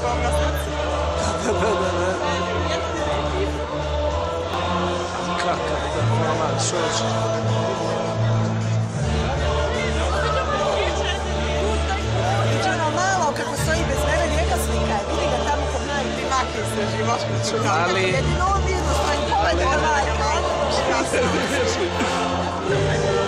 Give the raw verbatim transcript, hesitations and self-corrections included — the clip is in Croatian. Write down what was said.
svoga srca. Da, da, da, da. Kakav performans, čovječe. Vidi ono malo kako stoji bez mene, neka slika je. Vidi ga tamo kod mene. Ti maki istraži, Boškoviću. Ali... Jedino on vidno stojim pored. Ali...